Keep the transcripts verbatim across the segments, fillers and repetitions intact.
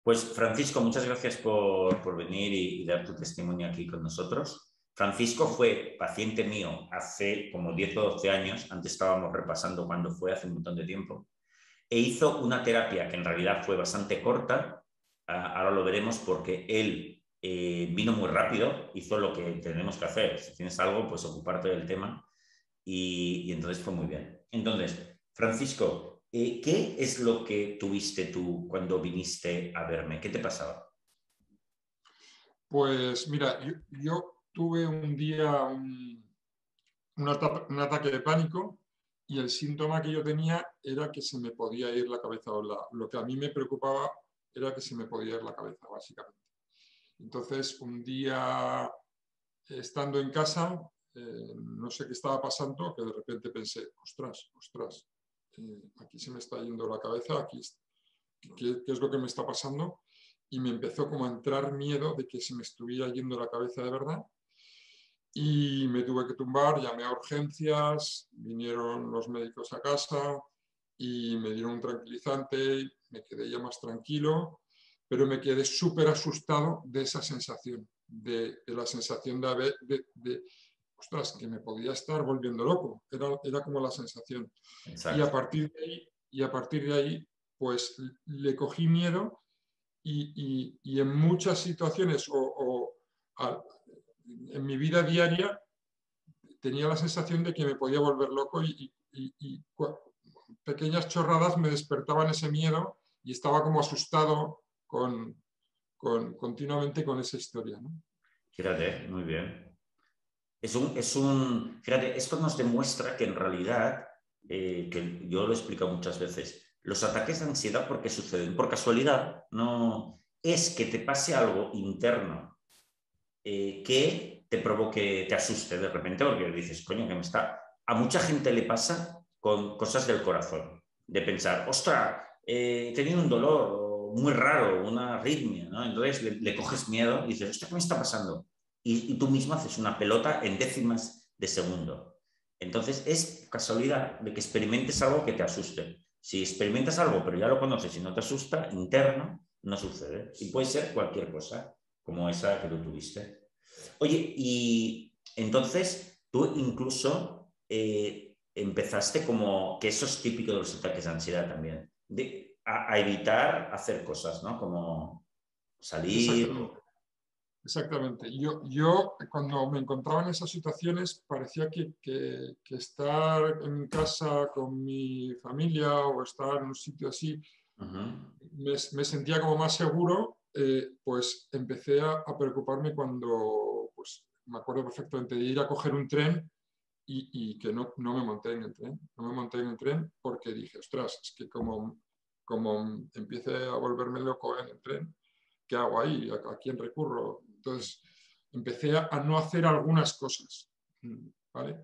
Pues Francisco, muchas gracias por, por venir y, y dar tu testimonio aquí con nosotros. Francisco fue paciente mío hace como diez o doce años, antes estábamos repasando cuándo fue, hace un montón de tiempo, e hizo una terapia que en realidad fue bastante corta, uh, ahora lo veremos porque él eh, vino muy rápido, hizo lo que tenemos que hacer, si tienes algo, pues ocuparte del tema y, y entonces fue muy bien. Entonces, Francisco, eh, ¿qué es lo que tuviste tú cuando viniste a verme? ¿Qué te pasaba? Pues mira, yo, yo tuve un día un, un, ata un ataque de pánico y el síntoma que yo tenía era que se me podía ir la cabeza. O la, lo que a mí me preocupaba era que se me podía ir la cabeza, básicamente. Entonces, un día, estando en casa, eh, no sé qué estaba pasando, que de repente pensé, ostras, ostras, eh, aquí se me está yendo la cabeza, aquí, ¿qué, qué es lo que me está pasando? Y me empezó como a entrar miedo de que se me estuviera yendo la cabeza de verdad. Y me tuve que tumbar, llamé a urgencias, vinieron los médicos a casa y me dieron un tranquilizante, me quedé ya más tranquilo, pero me quedé súper asustado de esa sensación, de, de la sensación de haber, de, de, ostras, que me podía estar volviendo loco, era, era como la sensación. Y a Exacto. partir de ahí, y a partir de ahí pues le cogí miedo y, y, y en muchas situaciones o, o a, en mi vida diaria tenía la sensación de que me podía volver loco y, y, y pequeñas chorradas me despertaban ese miedo y estaba como asustado con, con, continuamente con esa historia, ¿no? Fíjate, muy bien. Es un, es un, fíjate, esto nos demuestra que en realidad, eh, que yo lo he explicado muchas veces, los ataques de ansiedad, ¿por qué suceden? Por casualidad, no es que te pase algo interno eh, que te provoque, te asuste de repente, porque dices, coño, que me está... A mucha gente le pasa con cosas del corazón, de pensar, ostras, eh, he tenido un dolor muy raro, una arritmia, ¿no? Entonces le, le coges miedo y dices, ostras, ¿qué me está pasando? Y, y tú mismo haces una pelota en décimas de segundo. Entonces es casualidad de que experimentes algo que te asuste. Si experimentas algo, pero ya lo conoces y no te asusta, interno, no sucede. Y puede ser cualquier cosa como esa que tú tuviste. Oye, y entonces tú incluso eh, empezaste como, que eso es típico de los ataques de ansiedad también, de, a, a evitar hacer cosas, ¿no? Como salir. Exactamente. Exactamente. Yo, yo cuando me encontraba en esas situaciones parecía que, que, que estar en casa con mi familia o estar en un sitio así Uh-huh. me, me sentía como más seguro, eh, pues empecé a, a, preocuparme cuando, pues me acuerdo perfectamente de ir a coger un tren y, y que no, no me monté en el tren, no me monté en el tren porque dije, ostras, es que como, como empiece a volverme loco en el tren, ¿qué hago ahí? ¿A, a quién recurro? Entonces empecé a, a no hacer algunas cosas, ¿vale?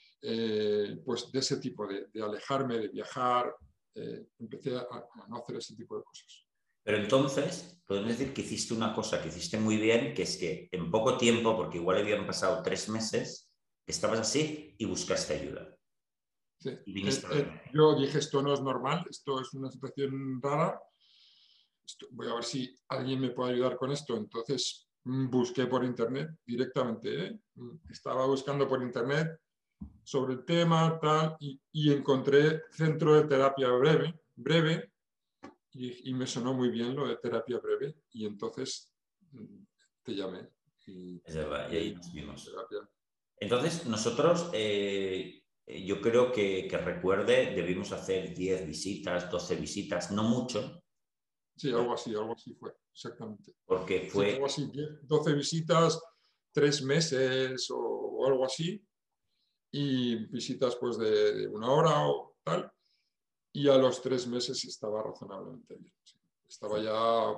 Eh, pues de ese tipo, de, de alejarme, de viajar, eh, empecé a, a no hacer ese tipo de cosas. Pero entonces, podemos decir que hiciste una cosa que hiciste muy bien, que es que en poco tiempo, porque igual habían pasado tres meses, estabas así y buscaste ayuda. Sí. Y Eh, viniste a eh, verme. yo dije, esto no es normal, esto es una situación rara, esto, voy a ver si alguien me puede ayudar con esto. Entonces busqué por internet directamente, ¿eh? Estaba buscando por internet sobre el tema, tal, y, y encontré centro de terapia breve, breve y, y me sonó muy bien lo de terapia breve, y entonces te llamé. Y, Es verdad, y y ahí ahí nos vimos. terapia. Entonces, nosotros, eh, yo creo que, que recuerde, debimos hacer diez visitas, doce visitas, no mucho, Sí, algo así, algo así fue, exactamente. porque Sí, fue, algo así, doce visitas, tres meses o, o algo así, y visitas pues de, de, una hora o tal, y a los tres meses estaba razonablemente bien. Sí. Estaba ya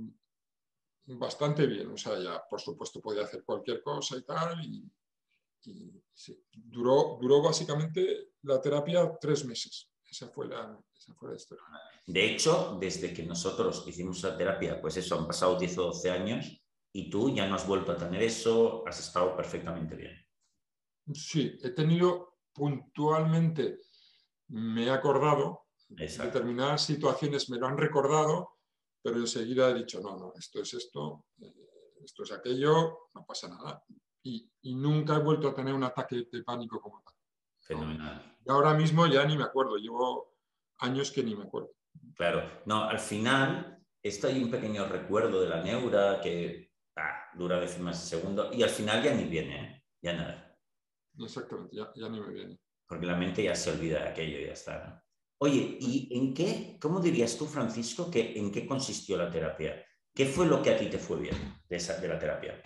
bastante bien, o sea, ya por supuesto podía hacer cualquier cosa y tal, y, y sí. duró, duró básicamente la terapia tres meses. Esa fue la, esa fue la historia. de hecho, desde que nosotros hicimos la terapia, pues eso, han pasado diez o doce años y tú ya no has vuelto a tener eso, has estado perfectamente bien. Sí, he tenido puntualmente, me he acordado, Exacto. determinadas situaciones me lo han recordado, pero enseguida he dicho, no, no, esto es esto, eh, esto es aquello, no pasa nada. Y, y nunca he vuelto a tener un ataque de pánico como tal. Fenomenal. ¿No? Y ahora mismo ya ni me acuerdo, llevo años que ni me acuerdo. Claro, no, al final, esto hay un pequeño recuerdo de la neura que ah, dura décimas de segundo y al final ya ni viene, ¿eh? Ya nada. Exactamente, ya, ya ni me viene. Porque la mente ya se olvida de aquello y ya está, ¿no? Oye, ¿y en qué, cómo dirías tú, Francisco, que en qué consistió la terapia? ¿Qué fue lo que a ti te fue bien de, esa, de la terapia?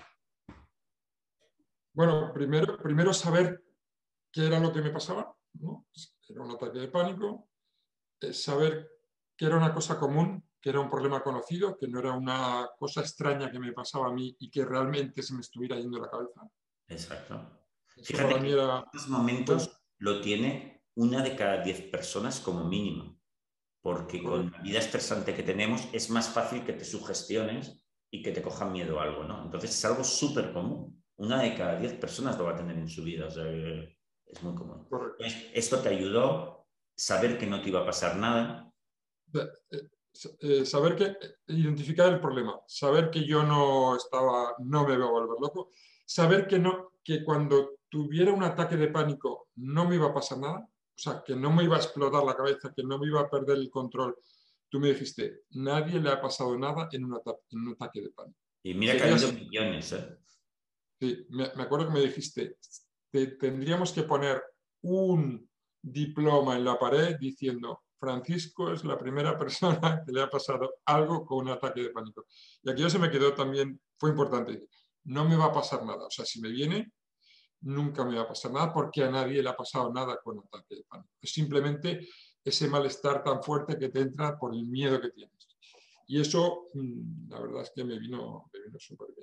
Bueno, primero, primero saber qué era lo que me pasaba, ¿no? Era un ataque de pánico, eh, saber que era una cosa común, que era un problema conocido, que no era una cosa extraña que me pasaba a mí y que realmente se me estuviera yendo la cabeza. Exacto. Eso Fíjate para que mí en era... estos momentos lo tiene una de cada diez personas como mínimo, porque con Correcto. la vida estresante que tenemos es más fácil que te sugestiones y que te cojan miedo a algo, ¿no? Entonces es algo súper común. Una de cada diez personas lo va a tener en su vida, o sea, es muy común. Correcto. Entonces, esto te ayudó, saber que no te iba a pasar nada. Eh, saber que, identificar el problema, saber que yo no estaba, no me iba a volver loco, saber que, no, que cuando tuviera un ataque de pánico no me iba a pasar nada, o sea, que no me iba a explotar la cabeza, que no me iba a perder el control. Tú me dijiste, nadie le ha pasado nada en un, ata en un ataque de pánico. Y mira que ha habido Serías, millones, ¿eh? sí, me, me acuerdo que me dijiste, te, tendríamos que poner un diploma en la pared diciendo Francisco es la primera persona que le ha pasado algo con un ataque de pánico. Y aquello se me quedó también, fue importante. No me va a pasar nada. O sea, si me viene, nunca me va a pasar nada porque a nadie le ha pasado nada con ataque de pánico. Es simplemente ese malestar tan fuerte que te entra por el miedo que tienes. Y eso, la verdad es que me vino, me vino súper bien.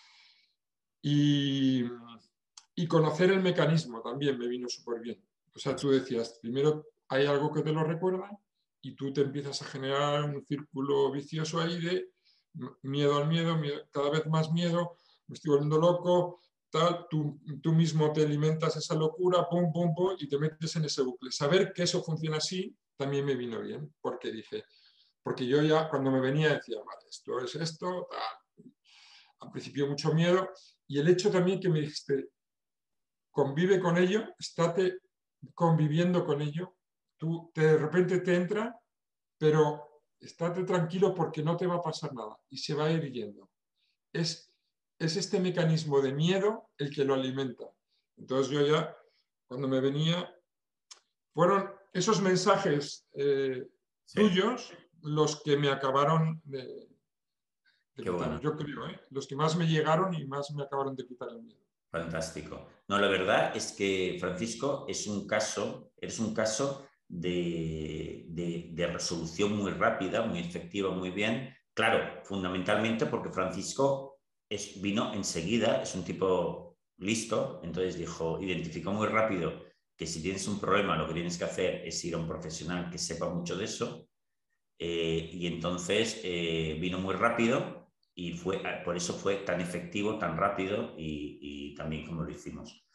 Y, y conocer el mecanismo también me vino súper bien. O sea, tú decías, primero hay algo que te lo recuerda y tú te empiezas a generar un círculo vicioso ahí de miedo al miedo, miedo cada vez más miedo, me estoy volviendo loco, tal, tú, tú mismo te alimentas esa locura, pum, pum, pum, y te metes en ese bucle. Saber que eso funciona así también me vino bien, porque dije, porque yo ya cuando me venía decía, vale, esto es esto, tal. Al principio mucho miedo, y el hecho también que me dijiste, convive con ello, estate conviviendo con ello, tú te, de repente te entra, pero estate tranquilo porque no te va a pasar nada y se va a ir yendo. Es, es este mecanismo de miedo el que lo alimenta. Entonces yo ya, cuando me venía, fueron esos mensajes eh, Sí. tuyos los que me acabaron de, de Qué quitar. bueno. Yo creo, ¿eh? Los que más me llegaron y más me acabaron de quitar el miedo. Fantástico. No, la verdad es que, Francisco, es un caso, eres un caso de, de, de resolución muy rápida, muy efectiva, muy bien. Claro, fundamentalmente porque Francisco es, vino enseguida, es un tipo listo, entonces dijo, identificó muy rápido que si tienes un problema lo que tienes que hacer es ir a un profesional que sepa mucho de eso, eh, y entonces eh, vino muy rápido y fue, por eso fue tan efectivo, tan rápido y, y también como lo hicimos.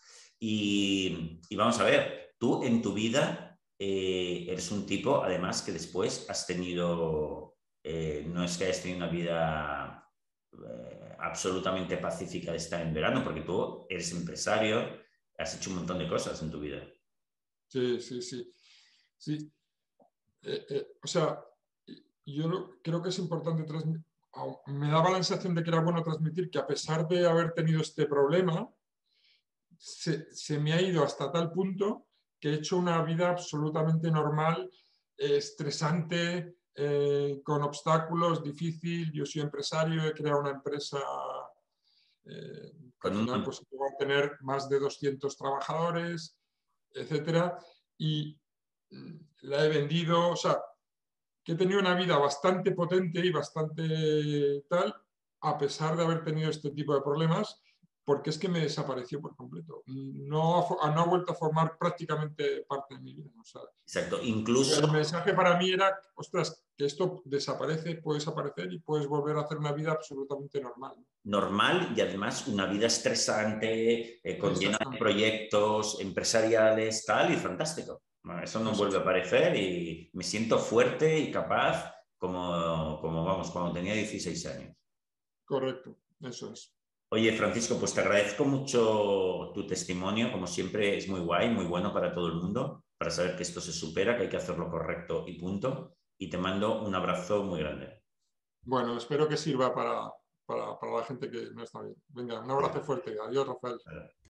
Y, y, vamos a ver, tú en tu vida eh, eres un tipo, además, que después has tenido, eh, no es que hayas tenido una vida eh, absolutamente pacífica de estar en verano, porque tú eres empresario, has hecho un montón de cosas en tu vida. Sí, sí, sí. sí. Eh, eh, o sea, yo creo que es importante transmitir, me daba la sensación de que era bueno transmitir que a pesar de haber tenido este problema, se, se me ha ido hasta tal punto que he hecho una vida absolutamente normal, eh, estresante, eh, con obstáculos, difícil. Yo soy empresario, he creado una empresa eh, que al Con un... final pues, va a tener más de doscientos trabajadores, etcétera, y la he vendido, o sea, que he tenido una vida bastante potente y bastante tal, a pesar de haber tenido este tipo de problemas, porque es que me desapareció por completo. No ha, no ha vuelto a formar prácticamente parte de mi vida. O sea, Exacto, incluso... el mensaje para mí era, ostras, que esto desaparece, puede desaparecer y puedes volver a hacer una vida absolutamente normal. Normal y además una vida estresante, eh, con llena de proyectos empresariales, tal, y fantástico. Eso no vuelve a aparecer y me siento fuerte y capaz como, como vamos, cuando tenía dieciséis años. Correcto, eso es. Oye, Francisco, pues te agradezco mucho tu testimonio. Como siempre, es muy guay, muy bueno para todo el mundo, para saber que esto se supera, que hay que hacer lo correcto y punto. Y te mando un abrazo muy grande. Bueno, espero que sirva para, para, para la gente que no está bien. Venga, un abrazo fuerte. Adiós, Rafael.